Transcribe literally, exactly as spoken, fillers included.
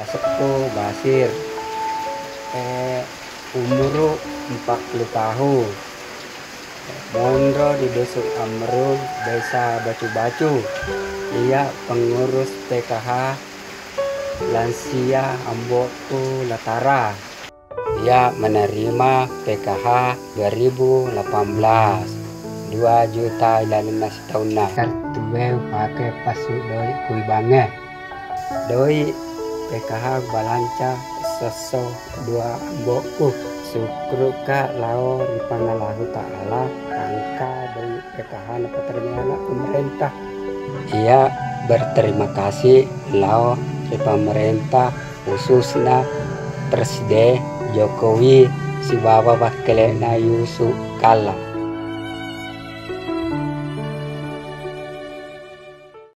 Asepo Basir, eh, umur empat puluh tahun, mondro di Dusun Amrul, Desa Bacu-Bacu. Ia pengurus P K H Lansia Amboku Latara. Ia menerima P K H dua ribu delapan belas dua juta ilalunas tahunna. Kartu pakai pasuk doi kui bange. Doi P K H balanca seso dua amboku. Syukruka lao di pangalahu ta'ala angka dari P K H nepaterima pemerintah. Ia berterima kasih lao di pemerintah khususnya Presiden Jokowi si Bapak Bakelena Yusuf Kala.